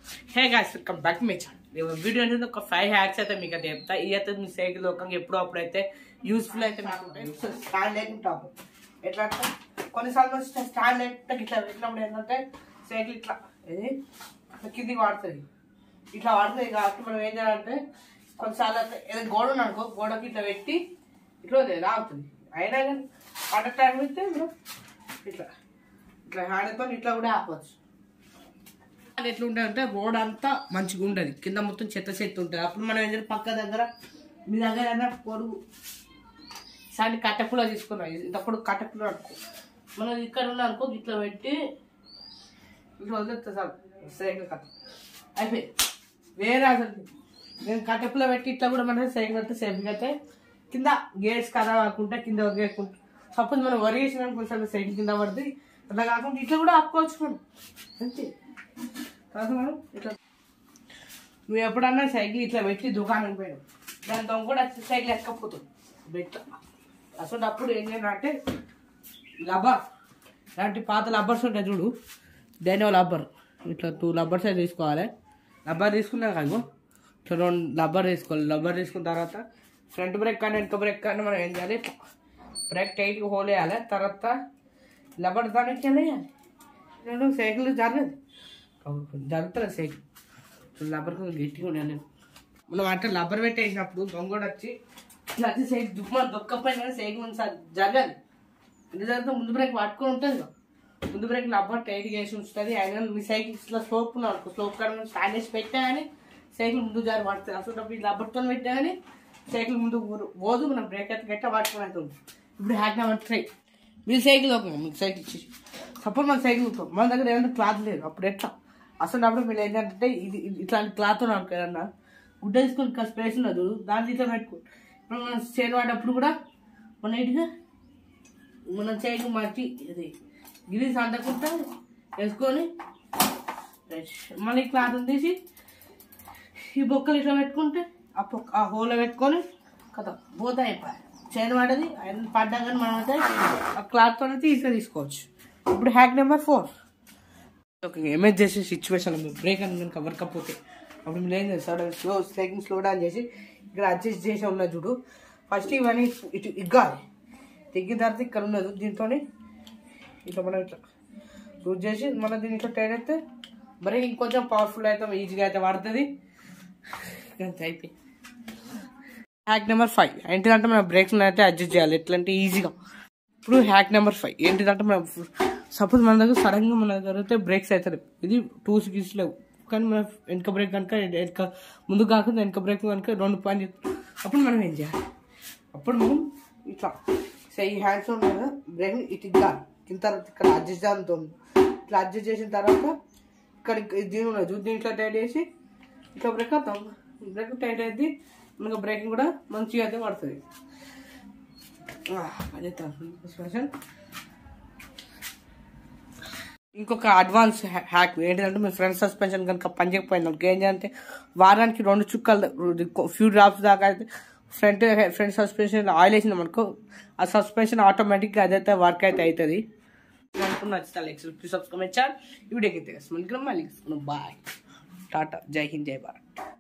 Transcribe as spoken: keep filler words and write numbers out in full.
Hey guys welcome back my channel. Video అనేది ఒక five hacks అయితే మీకు అయితే చెప్తా. ఈ అయితే మీ సైకిల్ లోకంగా ఎప్పుడో అప్పుడైతే యూస్ఫుల్ అయితే మీకు ఉంటాయి. స్టాండ్ లేకుంటాము ఎట్లా అంటే కొన్నిసార్లు స్టాండ్ లేకుండా ఇట్లా పెట్టినప్పుడు ఏంటంటే సైకిల్ ఇట్లా ఇది కిందికి వాడుతుంది, ఇట్లా వాడుతుంది కాబట్టి మనం ఏం చేయాలంటే కొన్నిసార్లు అయితే ఏదో గోడ అనుకో గోడకి ఇట్లా పెట్టి ఇట్లా రావుతుంది. అయినా కానీ అట్ట టైం పెడితే మీరు ఇట్లా ఇట్లా హ్యాండ్తో ఇట్లా కూడా ఆపవచ్చు. ఎట్లా ఉంటుందంటే రోడ్ అంతా మంచిగా ఉండదు, కింద మొత్తం చెత్త చెత్త ఉంటుంది. అప్పుడు మనం ఏదైనా పక్క దగ్గర మీ దగ్గర ఏదైనా పొడుగు సాటి కట్టెపుల తీసుకున్నాం, ఇంతప్పుడు కట్టెపుల అనుకో మనం ఇక్కడ ఉన్న అనుకో ఇట్లా పెట్టి ఇట్లా వదిలేస్తా సార్ సైకిల్ కట్ట అయిపోయి వేరే అసలు నేను కట్టెపుల పెట్టి ఇట్లా కూడా మన సైకిల్ అయితే సేఫ్గా అయితే కింద గేట్స్ కదా కాకుండా కింద వదిలేసుకుంటాం. సపోజ్ మనం వరి వేసినాం కొంచెం సైకిల్ కింద పడుతుంది, అట్లా కాకుండా ఇట్లా కూడా ఆపుకోవచ్చు మనం అంతే. తర్వాత మనం ఇట్లా నువ్వు ఎప్పుడన్నా సైకిల్ ఇట్లా పెట్టి దుకాణం పోయావు దాంతో కూడా సైకిల్ ఎక్కపోతుంది బెట్ట. అసలు అప్పుడు ఏం చేయాలంటే లబ్బర్ ఇలాంటి పాత లబ్బర్స్ ఉంటాయి చూడు, దాని లబ్బర్ ఇట్లా టూ లబ్బర్స్ అయితే తీసుకోవాలి. లబ్బర్ తీసుకున్నా కాదు ఇట్లా రెండు లబ్బర్ తీసుకోవాలి. లబ్బర్ తీసుకున్న తర్వాత ఫ్రంట్ బ్రేక్ కానీ వెనక బ్రేక్ కానీ మనం ఏం చేయాలి, బ్రేక్ టైట్గా హోల్ వేయాలి. తర్వాత లబ్బర్ దానికి వేయాలి. నేను సైకిల్ జరగదు జరుగుతుంది సైకిల్ లబ్బర్ గట్టిగా ఉండాలి. మనం అంటే లబ్బర్ పెట్టేసినప్పుడు దొంగడు వచ్చి ఇట్లా వచ్చి సైకిల్ దుమ్మ దొక్కపోయినా సైకిల్ జరగదు. ఎందుకు జరుగుతుంది, ముందు బ్రేక్ పట్టుకొని ఉంటుంది కదా, ముందు బ్రేక్ లబ్బర్ టైట్గా వేసి ఉంచుతుంది. అయినా మీ సైకిల్ ఇట్లా స్లోప్ ఉన్నాను స్లోప్ కాడ స్టాండ్ వేసి పెట్టా కానీ సైకిల్ ముందు జారి పడుతుంది. అసలు ఈ లబ్బర్తో పెట్టా కానీ సైకిల్ ముందు పోదు, మనం బ్రేక్ అయితే గట్ట పట్టుకొని అవుతుంది. ఇప్పుడు హ్యాక్ నెంబర్ త్రీ, మీ సైకిల్ ఒక మీకు సైకిల్ ఇచ్చేసి సపోజ్ మన సైకిల్ మన దగ్గర ఏదైనా క్లాత్ లేదు అప్పుడు ఎట్లా అసలు అప్పుడు మీరు ఏంటంటే ఇది ఇట్లాంటి క్లాత్ అనుకో ఏదన్నా గుడ్డ తీసుకొని ఇంకా స్పేస్ ఉండదు దాంట్లో ఇట్లా పెట్టుకో. ఇప్పుడు మనం చేను వాడేటప్పుడు కూడా మన ఇటుగా మనం సైకిల్ మార్చి ఇది గిరీస్ అంటకుండా వేసుకొని మళ్ళీ క్లాత్ తీసి ఈ బొక్కలు ఇట్లా పెట్టుకుంటే ఆ పొక్క ఆ హోల్లో పెట్టుకొని కదా పోతా అయిపోయాయి చేను వాడేది ఆయన పడ్డా కానీ మనం అయితే ఆ క్లాత్తో అయితే ఈజీగా తీసుకోవచ్చు. ఇప్పుడు హ్యాక్ నెంబర్ ఫోర్, ఒక ఎమర్జెన్సీ సిచ్యువేషన్ బ్రేక్ అని కనుక వర్కపోతే అప్పుడు మీరు ఏం చేస్తారు, స్లో సైకిల్ స్లో డౌన్ చేసి ఇక్కడ అడ్జస్ట్ చేసి ఉన్నది చూడు, ఫస్ట్ ఇవన్నీ ఇటు ఇగ్గాలి. తెగ్గిన తర్వాత ఇక్కడ ఉన్నది దీంతో ఇట్లా మనం ఇట్లా లూజ్ చేసి మనం దీన్ని ఇట్లా టైట్ అయితే మరి ఇంకొంచెం పవర్ఫుల్ అయితే ఈజీగా అయితే పడుతుంది. అంతే అయిపోయి. హ్యాక్ నెంబర్ ఫైవ్ ఏంటిదంటే మనం బ్రేక్స్ అయితే అడ్జస్ట్ చేయాలి ఎట్లంటే ఈజీగా. ఇప్పుడు హ్యాక్ నెంబర్ ఫైవ్ ఏంటిదంటే మనం సపోజ్ మన దగ్గర సడన్గా మన దగ్గర అయితే బ్రేక్స్ అవుతుంది, ఇది టూ సిక్స్ లేవు కానీ మన వెనక బ్రేక్ కనుక వెనక ముందు కాకుండా వెనక బ్రేక్ కనుక రెండు పని అప్పుడు మనం ఏం చేయాలి, అప్పుడు మనం ఇట్లా సై హ్యాండ్స్ ఉన్నాయి కదా బ్రేక్ ఇటు ఇగ్గాలి. కింద తర్వాత ఇక్కడ అడ్జస్ట్ చేయాలంతో ఇట్లా అడ్జస్ట్ చేసిన తర్వాత ఇక్కడ దీని ఉన్నది దీంట్లో టైట్ చేసి ఇట్లా బ్రేక్ అవుతాం, బ్రేక్ టైట్ అయితే మనకు బ్రేకింగ్ కూడా మంచిగా అయితే పడుతుంది. అదే ఇంకొక అడ్వాన్స్ హ్యాక్ ఏంటంటే మీ ఫ్రంట్ సస్పెన్షన్ కనుక పనిచేయకపోయింది అనుకో ఏం చేయాలంటే వారానికి రెండు చుక్కలు ఫ్యూ డ్రాప్స్ దాకా అయితే ఫ్రంట్ ఫ్రంట్ సస్పెన్షన్ ఆయిల్ వేసినాం అనుకో ఆ సస్పెన్షన్ ఆటోమేటిక్గా అదైతే వర్క్ అయితే అవుతుంది. అనుకున్న నచ్చుతా సబ్స్క్రైబ్ ఛానల్ ఈ వీడియోకి అయితే మళ్ళీ బాయ్ టాటా జై హింద్ జై భారత్.